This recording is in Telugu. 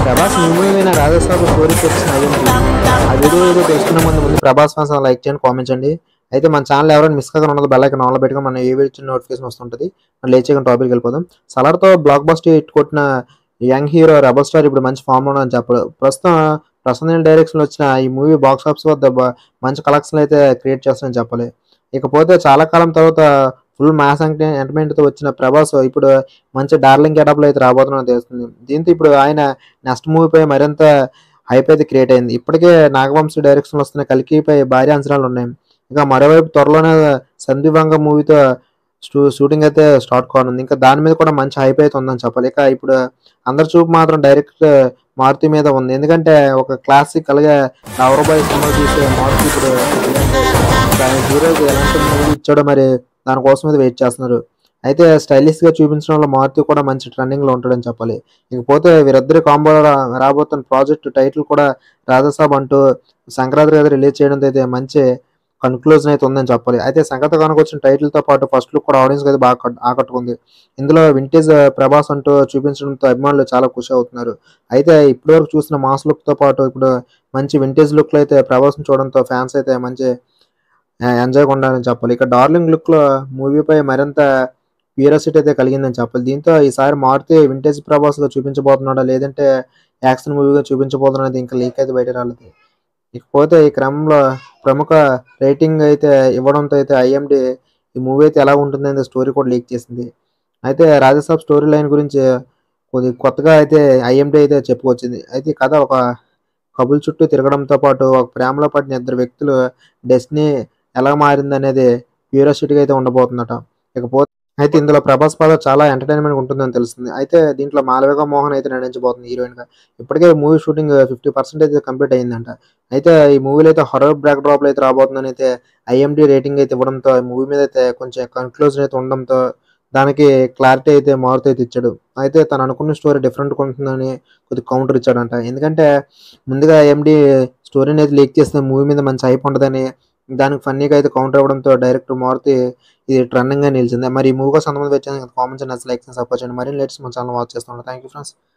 ప్రభాస్ మూవీ రాజస్థాన్ స్టోరీ వచ్చిన ఆ వీడియో ఏదో తెలుసుకునే ముందు ప్రభాస్ ఫ్యాన్స్ లైక్ చేయండి, కామెంట్ చేయండి. అయితే మన ఛానల్ ఎవరైనా మిస్ కాకుండా ఉన్నది బెల్ ఐకాన్ ఆన్లో పెట్టుకొని మన ఏ వీడియో నోటిఫికేషన్ వస్తుంటుంది. మనం లేచేయకుండా టాపిక్ వెళ్ళిపోదాం. సలార్తో బ్లాక్ బస్టర్ హిట్ కొట్టిన యంగ్ హీరో రెబల్ స్టార్ ఇప్పుడు మంచి ఫామ్ లో అని చెప్పడు. ప్రస్తుతం ప్రసన్న డైరెక్షన్ వచ్చిన ఈ మూవీ బాక్స్ ఆఫీస్ వద్ద మంచి కలెక్షన్ అయితే క్రియేట్ చేస్తానని చెప్పాలి. ఇకపోతే చాలా కాలం తర్వాత ఫుల్ మాస్ ఎంటర్టైన్మెంట్ తో వచ్చిన ప్రభాస్ ఇప్పుడు మంచి డార్లింగ్ గెటప్ లో అయితే రాబోతున్నది తెలుస్తుంది. దీంతో ఇప్పుడు ఆయన నెక్స్ట్ మూవీపై మరింత హైప్ అయితే క్రియేట్ అయింది. ఇప్పటికే నాగవంశీ డైరెక్షన్ వస్తున్న కల్కిపై భారీ అంచనాలు ఉన్నాయి. ఇక మరోవైపు త్వరలోనే సందీవంగ మూవీతో షూటింగ్ అయితే స్టార్ట్ కానుంది. ఇంకా దాని మీద కూడా మంచి హైప్ అయితే ఉందని చెప్పాలి. ఇక ఇప్పుడు అందరి చూపు మాత్రం డైరెక్ట్ మారుతి మీద ఉంది. ఎందుకంటే ఒక క్లాసిక్ అలాగే లవర్ సినిమా చూసే మారుతి ఇప్పుడు హీరోకి ఎలాంటి మూవీ ఇచ్చాడో మరి దానికోసం అయితే వెయిట్ చేస్తున్నారు. అయితే స్టైలిష్ గా చూపించడంలో మారుతి కూడా మంచి ట్రెండింగ్ లో ఉంటాడని చెప్పాలి. ఇకపోతే వీరిద్దరి కాంబో రాబోతున్న ప్రాజెక్ట్ టైటిల్ కూడా రాజాసాబ్ అంటూ సంక్రాంతి అయితే రిలీజ్ చేయడంతో అయితే మంచి కన్క్లూజన్ అయితే ఉందని చెప్పాలి. అయితే సంగతి కనుక వచ్చిన టైటిల్ తో పాటు ఫస్ట్ లుక్ కూడా ఆడియన్స్ అయితే బాగా ఆకట్టుకుంది. ఇందులో వింటేజ్ ప్రభాస్ అంటూ చూపించడంతో అభిమానులు చాలా ఖుషి అవుతున్నారు. అయితే ఇప్పటివరకు చూసిన మాస్ లుక్ తో పాటు ఇప్పుడు మంచి వింటేజ్ లుక్ లో అయితే ప్రభాస్ చూడడంతో ఫ్యాన్స్ అయితే మంచి ఎంజాయ్ ఉండాలని చెప్పాలి. ఇక డార్లింగ్ లుక్ లో మూవీపై మరింత క్యూరియాసిటీ అయితే కలిగిందని చెప్పాలి. దీంతో ఈసారి మారుతి వింటేజ్ ప్రభాస్ గా చూపించబోతున్నాడా లేదంటే యాక్షన్ మూవీగా చూపించబోతున్నది ఇంకా లీక్ అయితే బయట రాలేదు. ఇకపోతే ఈ క్రమంలో ప్రముఖ రేటింగ్ అయితే ఇవ్వడంతో అయితే ఐఎండి ఈ మూవీ అయితే ఎలా ఉంటుందనే స్టోరీ కూడా లీక్ చేసింది. అయితే రాజసాబ్ స్టోరీ లైన్ గురించి కొత్తగా అయితే ఐఎండి అయితే చెప్పుకొచ్చింది. అయితే ఈ కథ ఒక కబుల్ చుట్టూ తిరగడంతో పాటు ఒక ప్రేమలో పడిన ఇద్దరు వ్యక్తులు డెస్టినీ ఎలా మారిందనేది క్యూరియాసిటీగా అయితే ఉండబోతుందట. ఇకపోతే అయితే ఇందులో ప్రభాస్ పాత్ర చాలా ఎంటర్టైన్మెంట్ ఉంటుందని తెలుస్తుంది. అయితే దీంట్లో మాలవిక మోహన్ అయితే నటించబోతుంది హీరోయిన్ గా. ఇప్పటికే మూవీ షూటింగ్ 50% అయితే కంప్లీట్ అయిందంట. అయితే ఈ మూవీలో అయితే హర్రర్ బ్యాక్ డ్రాప్ లో అయితే రాబోతుందని అయితే ఐఎండి రేటింగ్ అయితే ఇవ్వడంతో ఈ మూవీ మీద అయితే కొంచెం కన్క్లూజన్ అయితే ఉండడంతో దానికి క్లారిటీ అయితే మారుతి అయితే ఇచ్చాడు. అయితే తను అనుకున్న స్టోరీ డిఫరెంట్ ఉంటుందని కొద్దిగా కౌంటర్ ఇచ్చాడంట. ఎందుకంటే ముందుగా ఐఎండి స్టోరీని అయితే లీక్ చేస్తే మూవీ మీద మంచి హైప్ ఉండదని దానికి ఫన్నీగా అయితే కౌంటర్ ఇవ్వడంతో డైరెక్టర్ మారుతి ఇది ట్రెండింగ్ గా నిలిచింది. మరి ఈ మూవీ కోసం సంబంధించి కామెంట్స్ లైక్స్ సపోర్ట్ చేయండి. మరిన్ని లేటెస్ట్ మన ఛానల్ వాచ్ చేస్తున్నాను. Thank you friends.